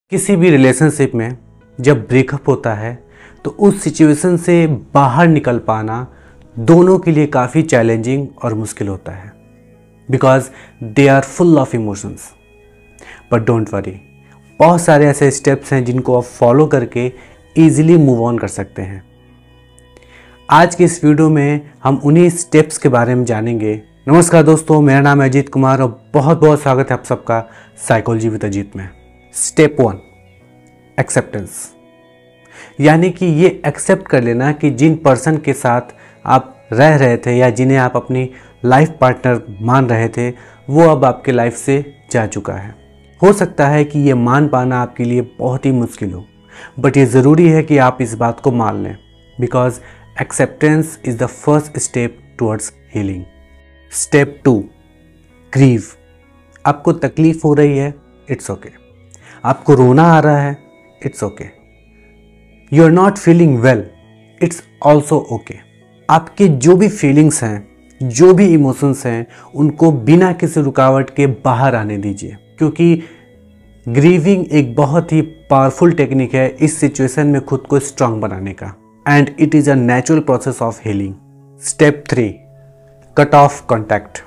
किसी भी रिलेशनशिप में जब ब्रेकअप होता है तो उस सिचुएशन से बाहर निकल पाना दोनों के लिए काफ़ी चैलेंजिंग और मुश्किल होता है, because they are full of emotions. But don't worry, बहुत सारे ऐसे स्टेप्स हैं जिनको आप फॉलो करके ईजिली मूव ऑन कर सकते हैं। आज की इस वीडियो में हम उन्हीं स्टेप्स के बारे में जानेंगे। नमस्कार दोस्तों, मेरा नाम है अजीत कुमार और बहुत बहुत स्वागत है आप सबका साइकोलॉजी विद अजीत में। स्टेप 1, एक्सेप्टेंस, यानी कि ये एक्सेप्ट कर लेना कि जिन पर्सन के साथ आप रह रहे थे या जिन्हें आप अपनी लाइफ पार्टनर मान रहे थे वो अब आपके लाइफ से जा चुका है। हो सकता है कि ये मान पाना आपके लिए बहुत ही मुश्किल हो, बट ये ज़रूरी है कि आप इस बात को मान लें, because acceptance is the first step towards healing. Step 2, grieve. आपको तकलीफ़ हो रही है, इट्स ओके। आपको रोना आ रहा है, it's okay. You are not feeling well, it's also okay. आपके जो भी फीलिंग्स हैं, जो भी इमोशंस हैं, उनको बिना किसी रुकावट के बाहर आने दीजिए, क्योंकि ग्रीविंग एक बहुत ही पावरफुल टेक्निक है इस सिचुएशन में खुद को स्ट्रांग बनाने का, and it is a natural process of healing. Step 3, cut off contact.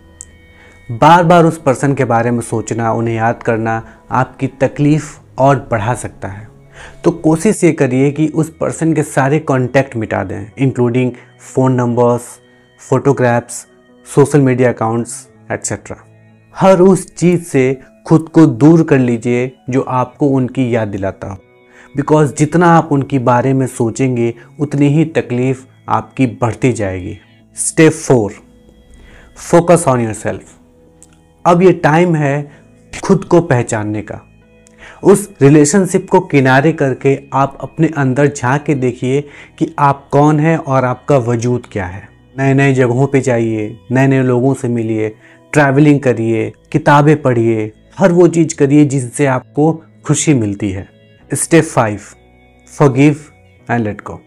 बार बार उस पर्सन के बारे में सोचना, उन्हें याद करना आपकी तकलीफ़ और बढ़ा सकता है। तो कोशिश ये करिए कि उस पर्सन के सारे कॉन्टैक्ट मिटा दें, including phone numbers, photographs, social media accounts etcetera. हर उस चीज़ से खुद को दूर कर लीजिए जो आपको उनकी याद दिलाता हो, बिकॉज जितना आप उनके बारे में सोचेंगे उतनी ही तकलीफ़ आपकी बढ़ती जाएगी। Step 4, focus on yourself. अब ये टाइम है खुद को पहचानने का। उस रिलेशनशिप को किनारे करके आप अपने अंदर झांक के देखिए कि आप कौन हैं और आपका वजूद क्या है। नए नए जगहों पे जाइए, नए नए लोगों से मिलिए, ट्रैवलिंग करिए, किताबें पढ़िए, हर वो चीज़ करिए जिससे आपको खुशी मिलती है। Step 5, forgive and let go.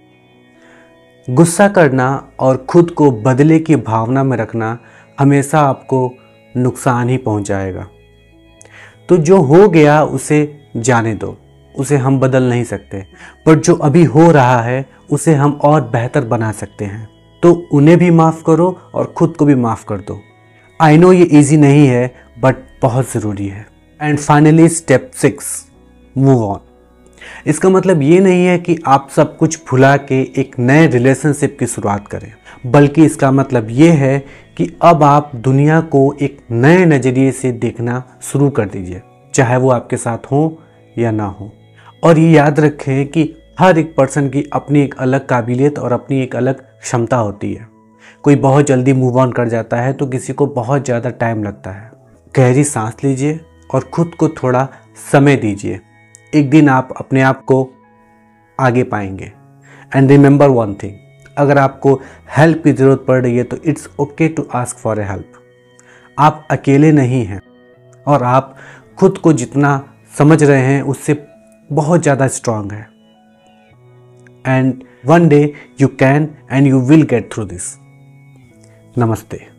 गुस्सा करना और खुद को बदले की भावना में रखना हमेशा आपको नुकसान ही पहुंचाएगा। तो जो हो गया उसे जाने दो, उसे हम बदल नहीं सकते, पर जो अभी हो रहा है उसे हम और बेहतर बना सकते हैं। तो उन्हें भी माफ़ करो और ख़ुद को भी माफ़ कर दो। आई नो ये इजी नहीं है, बट बहुत ज़रूरी है। And finally step 6, move on. इसका मतलब ये नहीं है कि आप सब कुछ भुला के एक नए रिलेशनशिप की शुरुआत करें, बल्कि इसका मतलब ये है कि अब आप दुनिया को एक नए नज़रिए से देखना शुरू कर दीजिए, चाहे वो आपके साथ हो या ना हो। और ये याद रखें कि हर एक पर्सन की अपनी एक अलग काबिलियत और अपनी एक अलग क्षमता होती है। कोई बहुत जल्दी मूव ऑन कर जाता है तो किसी को बहुत ज़्यादा टाइम लगता है। गहरी सांस लीजिए और ख़ुद को थोड़ा समय दीजिए। एक दिन आप अपने आप को आगे पाएंगे। एंड रिमेंबर वन थिंग, अगर आपको हेल्प की ज़रूरत पड़ रही है तो it's okay to ask for a help. आप अकेले नहीं हैं और आप खुद को जितना समझ रहे हैं उससे बहुत ज़्यादा स्ट्रांग है। And one day you can and you will get through this. नमस्ते।